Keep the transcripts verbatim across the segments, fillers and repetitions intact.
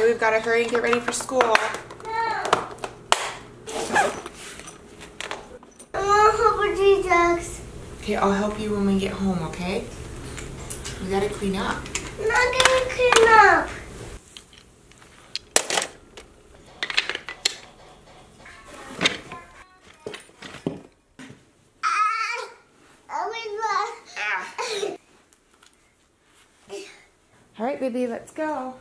Okay, we've got to hurry and get ready for school. No. I want to help with these drugs. Okay, I'll help you when we get home, okay? We gotta clean up. I'm not gonna clean up. Ah, Ah. All right, baby, let's go.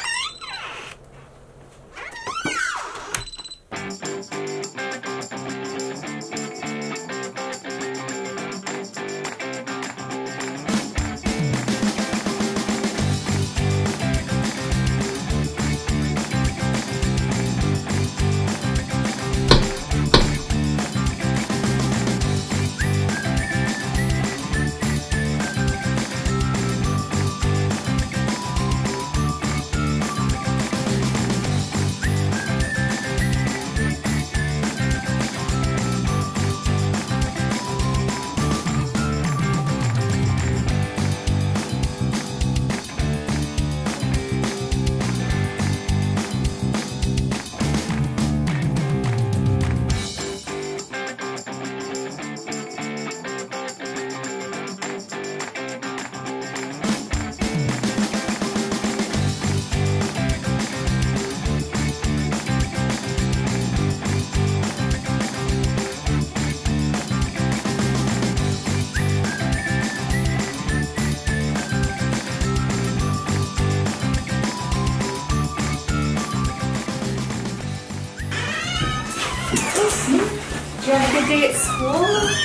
Did you have a good day at school?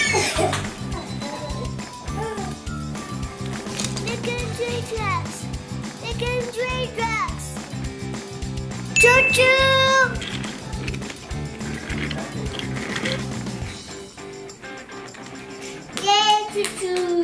They're gonna trade drugs. They're gonna trade drugs. Choo-choo! Yay, choo-choo!